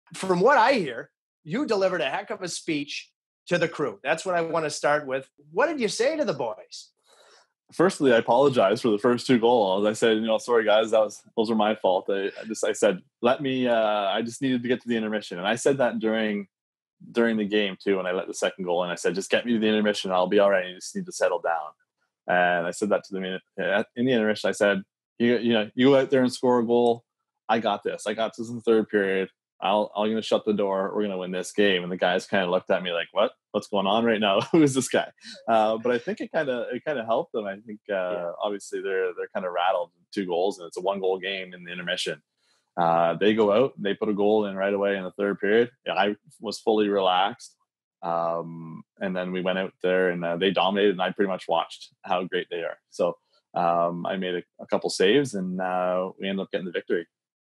from what I hear, you delivered a heck of a speech to the crew. That's what I want to start with. What did you say to the boys? Firstly, I apologized for the first 2 goals. I said, sorry guys, those were my fault. I said, I just needed to get to the intermission. And I said that during the game too, when I let the second goal in. I said, just get me to the intermission, I'll be all right. You just need to settle down. And I said that to them in the intermission. I said, you go out there and score a goal. I got this in the third period. I'm going to shut the door. We're going to win this game. And the guys kind of looked at me like, what's going on right now? Who is this guy? But I think it kind of helped them. I think obviously they're kind of rattled. 2 goals, and it's a 1-goal game in the intermission. They go out, they put a goal in right away in the third period. I was fully relaxed. And then we went out there and they dominated, and I pretty much watched how great they are. So I made a couple saves, and we ended up getting the victory.